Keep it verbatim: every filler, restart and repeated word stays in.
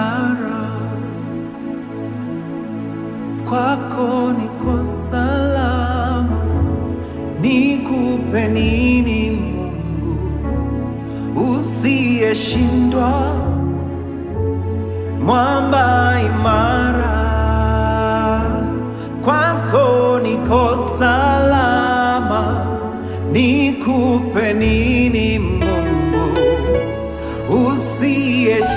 imara, kwako niko salama. Nikupe nini Mungu usiyeshindwa, mwamba imara, kwako niko salama. Nikupe nini Mungu usiyeshindwa,